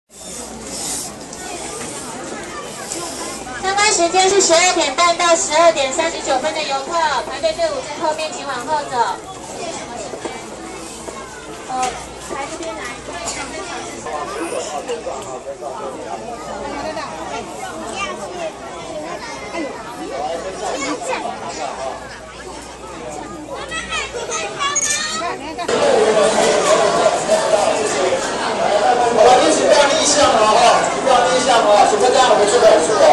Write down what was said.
参观时间是12点半到12点39分的游客，排队队伍在后面，请往后走。排这边来。 好了，因此不要逆向了哈，不要逆向哦，请大家我们这个出来。